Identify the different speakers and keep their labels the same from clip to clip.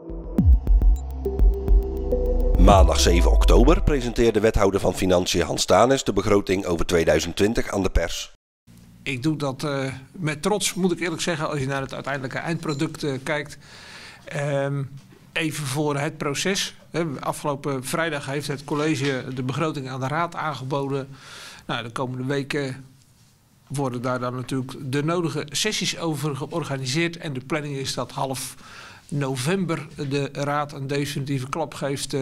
Speaker 1: Maandag 7 oktober presenteerde wethouder van Financiën Hans Stanes de begroting over 2020 aan de pers.
Speaker 2: Ik doe dat met trots, moet ik eerlijk zeggen, als je naar het uiteindelijke eindproduct kijkt. Even voor het proces. Afgelopen vrijdag heeft het college de begroting aan de raad aangeboden. Nou, de komende weken worden daar dan natuurlijk de nodige sessies over georganiseerd. En de planning is dat half november de raad een definitieve klap geeft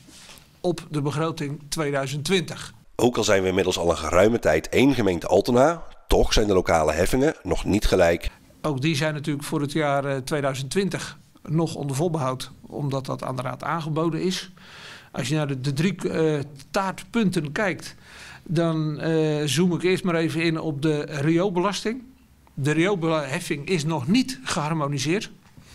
Speaker 2: op de begroting 2020.
Speaker 1: Ook al zijn we inmiddels al een geruime tijd één gemeente Altena, toch zijn de lokale heffingen nog niet gelijk.
Speaker 2: Ook die zijn natuurlijk voor het jaar 2020 nog onder voorbehoud, omdat dat aan de raad aangeboden is. Als je naar de drie taartpunten kijkt, dan zoom ik eerst maar even in op de rioolbelasting. De rioolheffing is nog niet geharmoniseerd.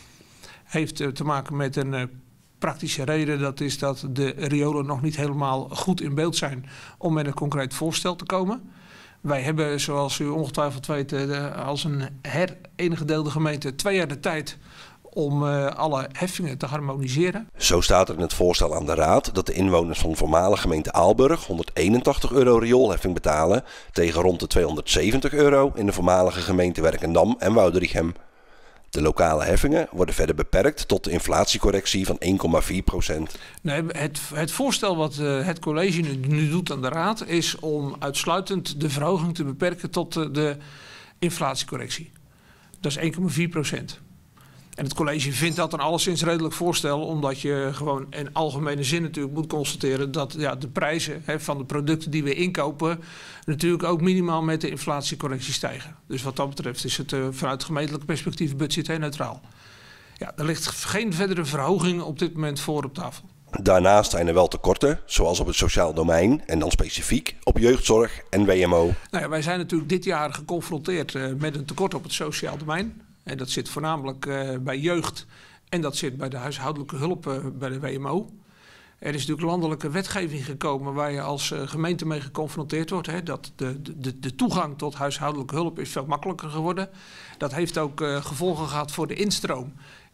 Speaker 2: Heeft te maken met een praktische reden. Dat is dat de riolen nog niet helemaal goed in beeld zijn om met een concreet voorstel te komen. Wij hebben, zoals u ongetwijfeld weet, als een herenegedeelde gemeente 2 jaar de tijd om alle heffingen te harmoniseren.
Speaker 1: Zo staat er in het voorstel aan de raad dat de inwoners van voormalige gemeente Aalburg €181 rioolheffing betalen tegen rond de €270 in de voormalige gemeente Werkendam en Woudrichem. De lokale heffingen worden verder beperkt tot de inflatiecorrectie van 1,4%.
Speaker 2: Nee, het voorstel wat het college nu doet aan de raad is om uitsluitend de verhoging te beperken tot de inflatiecorrectie. Dat is 1,4%. En het college vindt dat een alleszins redelijk voorstel, omdat je gewoon in algemene zin natuurlijk moet constateren dat de prijzen van de producten die we inkopen natuurlijk ook minimaal met de inflatiecorrectie stijgen. Dus wat dat betreft is het vanuit gemeentelijk perspectief budgetair neutraal. Ja, er ligt geen verdere verhoging op dit moment voor op tafel.
Speaker 1: Daarnaast zijn er wel tekorten, zoals op het sociaal domein en dan specifiek op jeugdzorg en WMO.
Speaker 2: Nou ja, wij zijn natuurlijk dit jaar geconfronteerd met een tekort op het sociaal domein. En dat zit voornamelijk bij jeugd en dat zit bij de huishoudelijke hulp bij de WMO. Er is natuurlijk landelijke wetgeving gekomen waar je als gemeente mee geconfronteerd wordt. Dat de toegang tot huishoudelijke hulp is veel makkelijker geworden. Dat heeft ook gevolgen gehad voor de instroom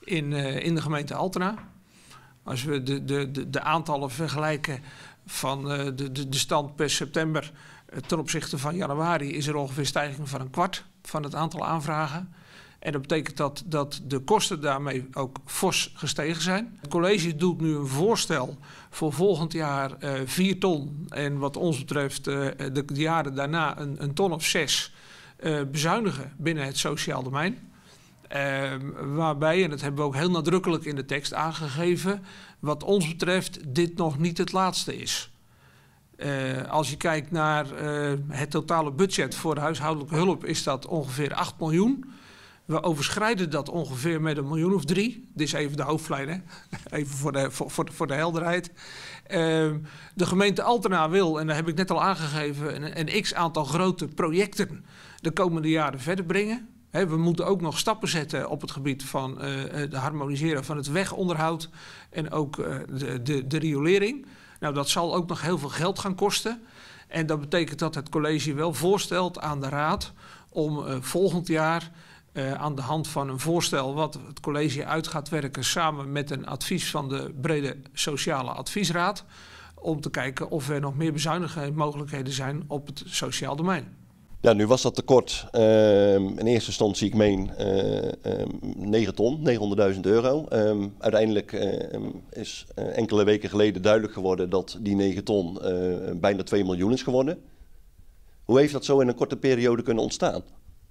Speaker 2: in de gemeente Altena. Als we de aantallen vergelijken van de stand per september ten opzichte van januari, is er ongeveer een stijging van 1/4 van het aantal aanvragen. En dat betekent dat de kosten daarmee ook fors gestegen zijn. Het college doet nu een voorstel voor volgend jaar 4 ton. En wat ons betreft de jaren daarna een ton of 6 bezuinigen binnen het sociaal domein. Waarbij, en dat hebben we ook heel nadrukkelijk in de tekst aangegeven, wat ons betreft dit nog niet het laatste is. Als je kijkt naar het totale budget voor de huishoudelijke hulp is dat ongeveer 8 miljoen. We overschrijden dat ongeveer met 1 miljoen of 3. Dit is even de hoofdlijn, hè? Even voor de helderheid. De gemeente Altena wil, en dat heb ik net al aangegeven, een x-aantal grote projecten de komende jaren verder brengen. We moeten ook nog stappen zetten op het gebied van het harmoniseren van het wegonderhoud en ook de riolering. Nou, dat zal ook nog heel veel geld gaan kosten. En dat betekent dat het college wel voorstelt aan de raad om volgend jaar aan de hand van een voorstel wat het college uit gaat werken samen met een advies van de brede sociale adviesraad, om te kijken of er nog meer bezuinigingsmogelijkheden zijn op het sociaal domein.
Speaker 1: Ja, nu was dat tekort in eerste instantie, ik meen 9 ton, €900.000. Uiteindelijk is enkele weken geleden duidelijk geworden dat die 9 ton bijna 2 miljoen is geworden. Hoe heeft dat zo in een korte periode kunnen ontstaan?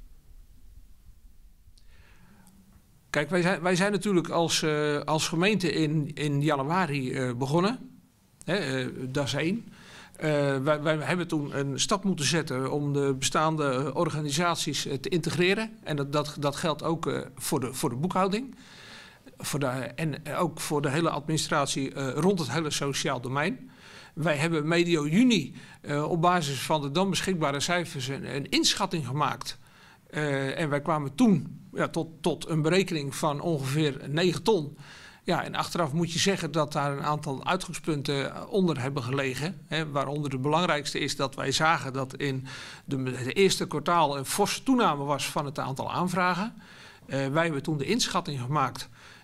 Speaker 2: Kijk, wij zijn natuurlijk als gemeente in januari begonnen. Dat is 1. Wij hebben toen een stap moeten zetten om de bestaande organisaties te integreren. En dat geldt ook voor de boekhouding. En ook voor de hele administratie rond het hele sociaal domein. Wij hebben medio juni op basis van de dan beschikbare cijfers een inschatting gemaakt. En wij kwamen toen tot een berekening van ongeveer 9 ton. Ja, en achteraf moet je zeggen dat daar een aantal uitgangspunten onder hebben gelegen. Waaronder de belangrijkste is dat wij zagen dat in het eerste kwartaal een forse toename was van het aantal aanvragen. Wij hebben toen de inschatting gemaakt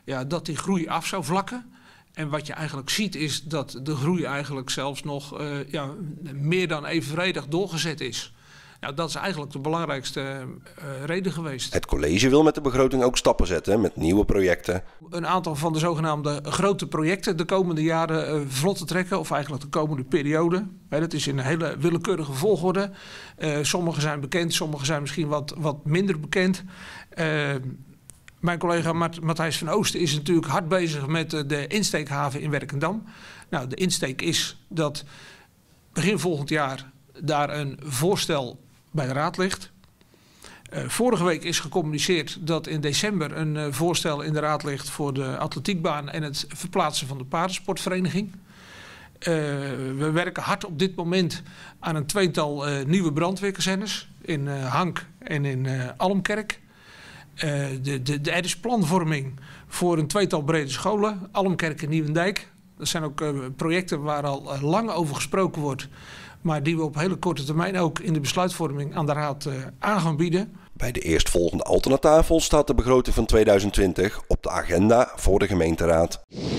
Speaker 2: dat die groei af zou vlakken. En wat je eigenlijk ziet is dat de groei eigenlijk zelfs nog meer dan evenredig doorgezet is. Nou, dat is eigenlijk de belangrijkste reden geweest.
Speaker 3: Het college wil met de begroting ook stappen zetten met nieuwe projecten.
Speaker 2: Een aantal van de zogenaamde grote projecten de komende jaren vlot te trekken, of eigenlijk de komende periode. Dat is in een hele willekeurige volgorde. Sommige zijn bekend, sommige zijn misschien wat minder bekend. Mijn collega Matthijs van Oosten is natuurlijk hard bezig met de insteekhaven in Werkendam. Nou, de insteek is dat begin volgend jaar daar een voorstel bij de raad ligt. Vorige week is gecommuniceerd dat in december een voorstel in de raad ligt voor de atletiekbaan en het verplaatsen van de paardensportvereniging. We werken hard op dit moment aan een tweetal nieuwe brandweerkazernes in Hank en in Almkerk. Er is planvorming voor een tweetal brede scholen, Almkerk en Nieuwendijk. Dat zijn ook projecten waar al lang over gesproken wordt, maar die we op hele korte termijn ook in de besluitvorming aan de raad aan gaan bieden.
Speaker 3: Bij de eerstvolgende Altenatafel staat de begroting van 2020 op de agenda voor de gemeenteraad.